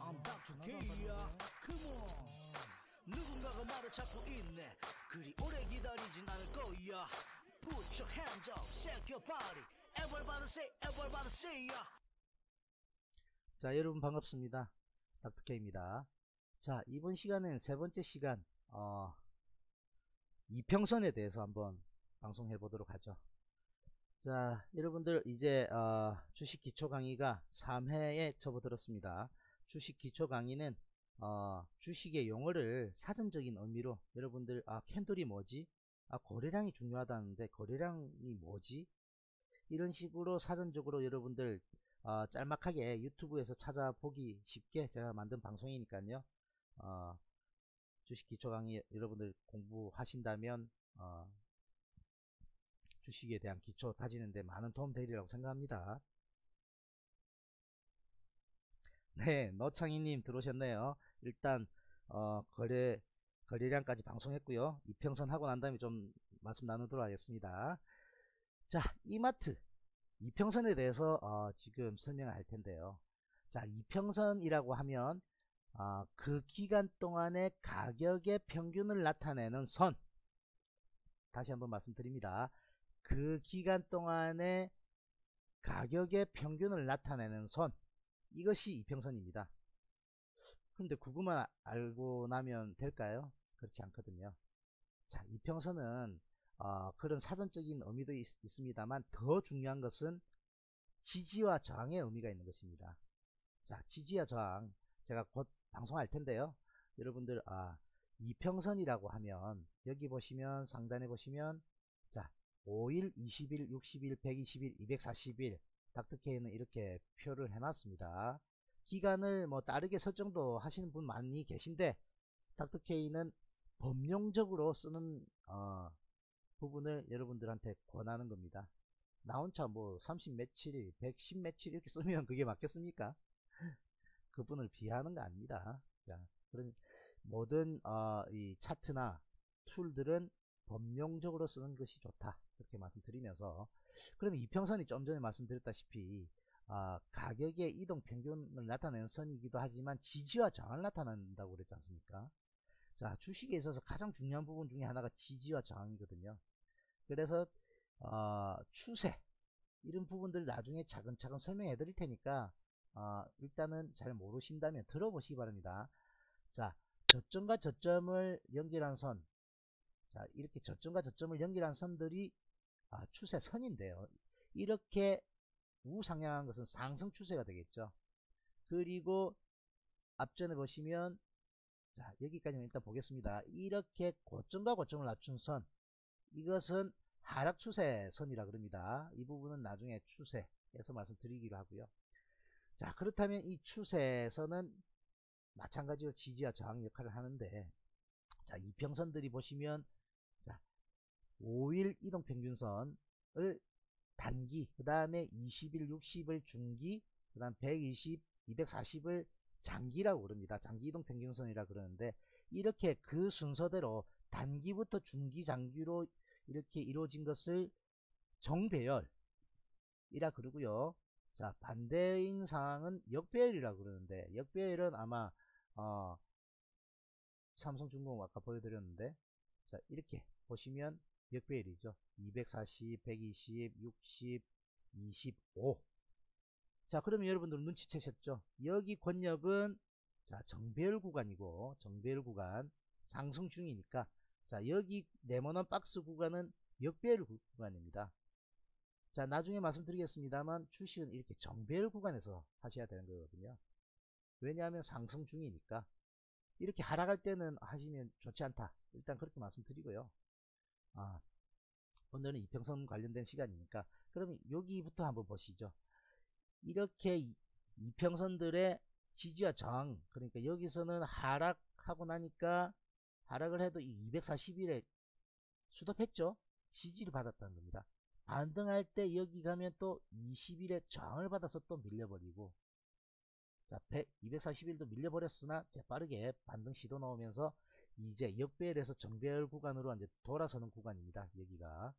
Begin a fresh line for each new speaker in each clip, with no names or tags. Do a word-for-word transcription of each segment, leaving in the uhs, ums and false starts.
I'm back to K야. Come on. 누군가가 말을 찾고 있네. 그리 오래 기다리진 않을 거야. Put your hands up, shake your body. Everybody say, everybody say ya.
자, 여러분 반갑습니다. 닥터케이입니다. 자, 이번 시간은 세 번째 시간 어, 이평선에 대해서 한번 방송해 보도록 하죠. 자, 여러분들 이제 어, 주식 기초 강의가 삼 회에 접어들었습니다. 주식 기초 강의는 어, 주식의 용어를 사전적인 의미로 여러분들 아 캔들이 뭐지? 아 거래량이 중요하다는데 거래량이 뭐지? 이런 식으로 사전적으로 여러분들 어, 짤막하게 유튜브에서 찾아보기 쉽게 제가 만든 방송이니까요. 어, 주식 기초 강의 여러분들 공부하신다면 어, 주식에 대한 기초 다지는데 많은 도움 되리라고 생각합니다. 네, 노창희님 들어오셨네요. 일단 어, 거래 거래량까지 방송했고요. 이평선 하고 난 다음에 좀 말씀 나누도록 하겠습니다. 자, 이마트 이평선에 대해서 어, 지금 설명을 할 텐데요. 자, 이평선이라고 하면 어, 그 기간 동안의 가격의 평균을 나타내는 선. 다시 한번 말씀드립니다. 그 기간 동안의 가격의 평균을 나타내는 선, 이것이 이평선입니다. 근데 그것만 알고 나면 될까요? 그렇지 않거든요. 자, 이평선은 어, 그런 사전적인 의미도 있, 있습니다만 더 중요한 것은 지지와 저항의 의미가 있는 것입니다. 자, 지지와 저항 제가 곧 방송할 텐데요. 여러분들 아, 이평선이라고 하면 여기 보시면 상단에 보시면 자, 오 일, 이십 일, 육십 일, 백이십 일, 이백사십 일 닥터케이는 이렇게 표를 해놨습니다. 기간을 뭐 다르게 설정도 하시는 분 많이 계신데 닥터케이는 범용적으로 쓰는 어, 부분을 여러분들한테 권하는 겁니다. 나 혼자 뭐 삼십 며칠, 백십 며칠 이렇게 쓰면 그게 맞겠습니까? 그분을 비하하는 거 아닙니다. 자, 그럼 모든 어, 이 차트나 툴들은 범용적으로 쓰는 것이 좋다. 그렇게 말씀드리면서 그러면 이평선이 좀 전에 말씀드렸다시피 어, 가격의 이동 평균을 나타내는 선이기도 하지만 지지와 저항을 나타낸다고 그랬지 않습니까? 자, 주식에 있어서 가장 중요한 부분 중에 하나가 지지와 저항이거든요. 그래서 어, 추세 이런 부분들 나중에 차근차근 설명해 드릴 테니까 어, 일단은 잘 모르신다면 들어보시기 바랍니다. 자, 저점과 저점을 연결한 선, 자 이렇게 저점과 저점을 연결한 선들이 아, 추세선인데요. 이렇게 우상향한 것은 상승 추세가 되겠죠. 그리고 앞전에 보시면 자 여기까지는 일단 보겠습니다. 이렇게 고점과 고점을 낮춘 선, 이것은 하락 추세 선이라 그럽니다. 이 부분은 나중에 추세에서 말씀드리기로 하고요. 자, 그렇다면 이 추세선은 마찬가지로 지지와 저항 역할을 하는데 자, 이평선들이 보시면 자, 오 일 이동평균선을 단기, 그 다음에 이십 일, 육십 일 중기, 그 다음 백이십, 이백사십을 장기라고 그럽니다. 장기 이동평균선이라 그러는데 이렇게 그 순서대로 단기부터 중기, 장기로 이렇게 이루어진 것을 정배열이라 그러고요. 자, 반대인 상황은 역배열이라 그러는데 역배열은 아마 어, 삼성중공업 아까 보여드렸는데 자 이렇게 보시면 역배열이죠. 이백사십, 백이십, 육십, 이십오. 자, 그러면 여러분들 눈치채셨죠? 여기 권역은 자 정배열 구간이고 정배열 구간 상승 중이니까 자 여기 네모난 박스 구간은 역배열 구간입니다. 자, 나중에 말씀드리겠습니다만 주식은 이렇게 정배열 구간에서 하셔야 되는 거거든요. 왜냐하면 상승 중이니까. 이렇게 하락할 때는 하시면 좋지 않다. 일단 그렇게 말씀드리고요. 아, 오늘은 이평선 관련된 시간이니까 그러면 여기부터 한번 보시죠. 이렇게 이평선들의 지지와 저항, 그러니까 여기서는 하락하고 나니까 하락을 해도 이백사십 일에 수급했죠. 지지를 받았다는 겁니다. 반등할 때 여기 가면 또 이십 일에 저항을 받아서 또 밀려버리고 자, 이백사십 일도 밀려버렸으나 재빠르게 반등 시도 나오면서 이제 역배열에서 정배열 구간으로 이제 돌아서는 구간입니다. 여기가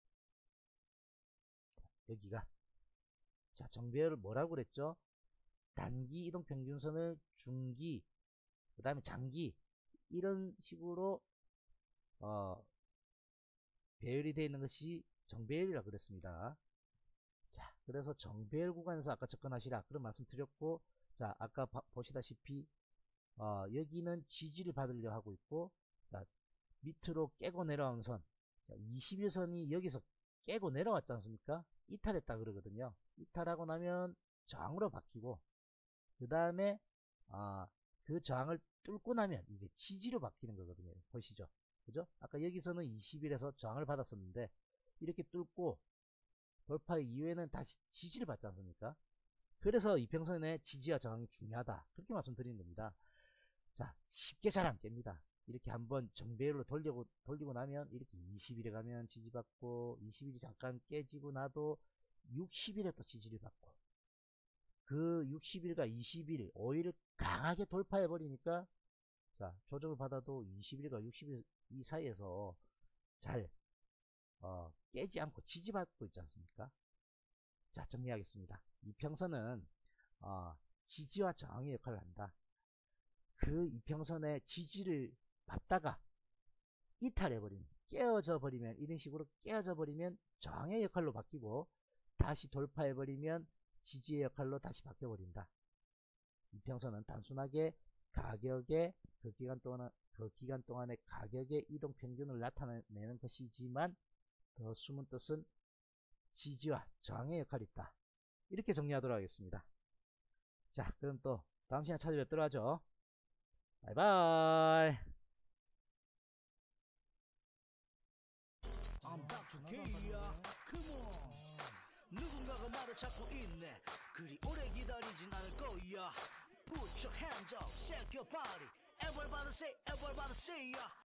자, 여기가 자 정배열을 뭐라고 그랬죠? 단기 이동평균선을 중기, 그 다음에 장기, 이런 식으로 어, 배열이 되어 있는 것이 정배열이라고 그랬습니다. 자, 그래서 정배열 구간에서 아까 접근하시라 그런 말씀 드렸고, 자, 아까 바, 보시다시피 어, 여기는 지지를 받으려 하고 있고, 자, 밑으로 깨고 내려온 선, 자, 이십 일선이 여기서 깨고 내려왔지 않습니까? 이탈했다 그러거든요. 이탈하고 나면 저항으로 바뀌고, 그 다음에 아, 그 저항을 뚫고 나면 이제 지지로 바뀌는 거거든요. 보시죠. 그죠? 아까 여기서는 이십 일에서 저항을 받았었는데 이렇게 뚫고 돌파 이후에는 다시 지지를 받지 않습니까? 그래서 이평선의 지지와 저항이 중요하다. 그렇게 말씀드리는 겁니다. 자, 쉽게 잘 안 깹니다. 이렇게 한번 정배열로 돌리고, 돌리고 나면 이렇게 이십 일에 가면 지지받고, 이십 일이 잠깐 깨지고 나도 육십 일에 또 지지를 받고, 그 육십 일과 이십 일, 오 일을 강하게 돌파해 버리니까, 자, 조정을 받아도 이십 일과 육십 일 이 사이에서 잘 어, 깨지 않고 지지받고 있지 않습니까? 자, 정리하겠습니다. 이평선은 어, 지지와 저항의 역할을 한다. 그 이평선의 지지를 받다가 이탈해버리면, 깨어져 버리면, 이런 식으로 깨어져 버리면 저항의 역할로 바뀌고, 다시 돌파해버리면 지지의 역할로 다시 바뀌어버린다. 이평선은 단순하게 가격의 그 기간 동안, 그 기간 동안의 가격의 이동 평균을 나타내는 것이지만, 더 숨은 뜻은 지지와 저항의 역할이 있다. 이렇게 정리하도록 하겠습니다. 자, 그럼 또 다음 시간에 찾아뵙도록 하죠. 바이바이.
I'm back to K야. Come on. 누군가가 말을 찾고 있네. 그리 오래 기다리진 않을 거야. Put your hands up, shake your body. Everybody say, everybody say, yeah.